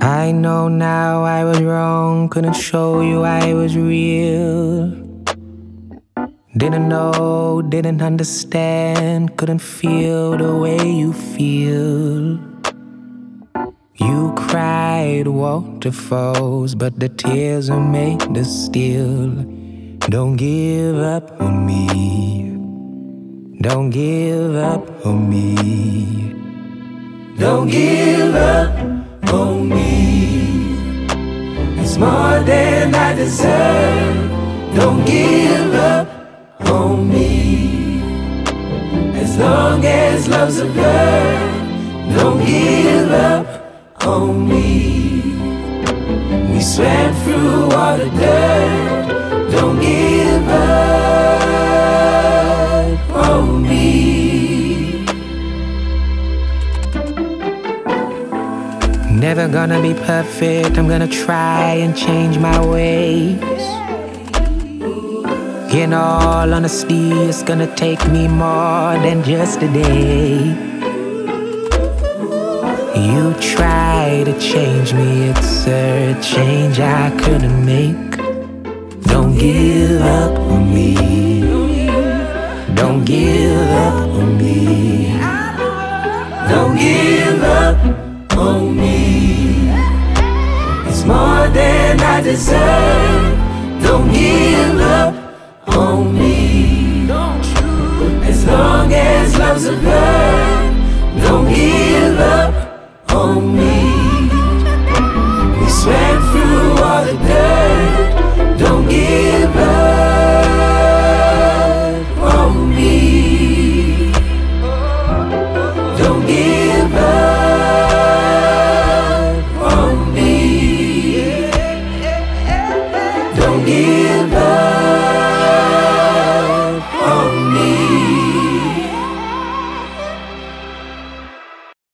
I know now I was wrong, couldn't show you I was real. Didn't know, didn't understand, couldn't feel the way you feel. You cried waterfalls, but the tears are made of steel. Don't give up on me. Don't give up on me. Don't give up on me. It's more than I deserve. Don't give up on me. As long as love's a verb, don't give up on me. We swam through all the dirt. Don't give up on me. Never gonna be perfect, I'm gonna try and change my ways. In all honesty, it's gonna take me more than just a day. You try to change me, it's a change I couldn't make. Don't give up on me. Don't give up on me. Don't give up